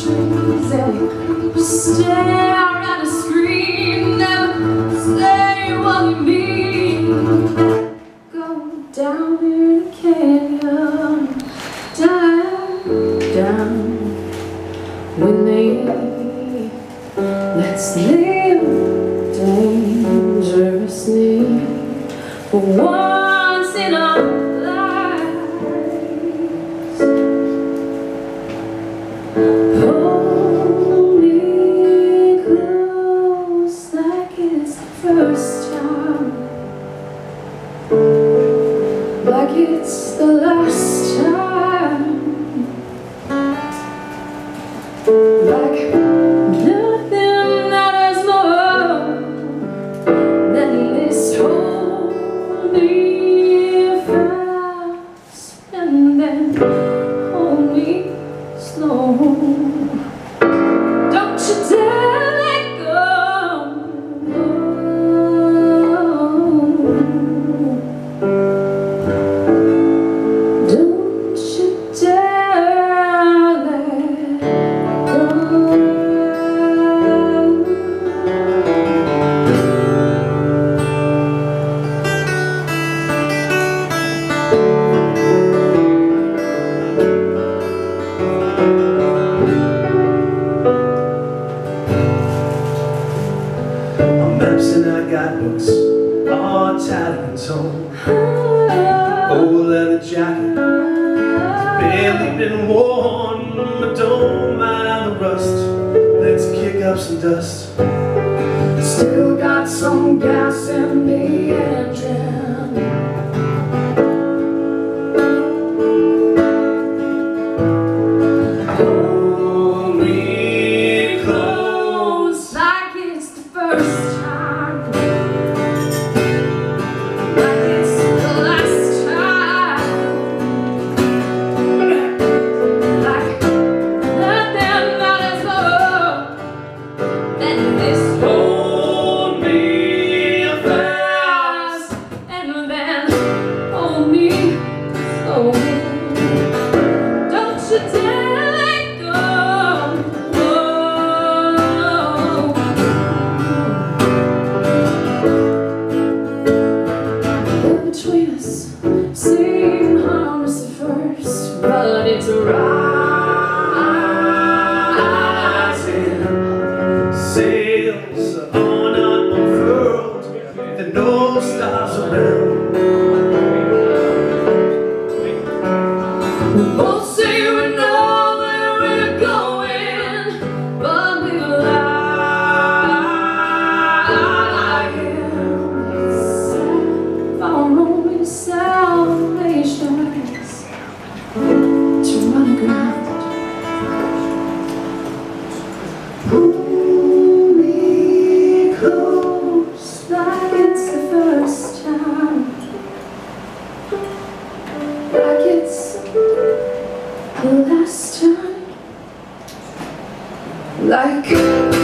trees, they stare at a screen, never say what you mean. Go down in a canyon, down when they let's live dangerously for once in our lives. Hold me close like it's the first time, like it's the last time, like nothing matters more than this. Hold me fast and then hold me slow. Don't you dare let go. Don't you dare let go. Maps and I got books, all tattered and torn. Old leather jacket, barely been worn, but don't mind the rust. Let's kick up some dust. Still got some gas in the engine. Hold me close like it's the first time, like it's the last time, like nothing matters more than this. Hold me fast and then hold me slow. Don't you dare let go. Between us seem harmless at first, but it's rising. Sails on unfurled, with no stars around. We both say we know where we're going, but we lie. It's our only salvation is to run aground. Hold me close like it's the first time, like it's the last time, like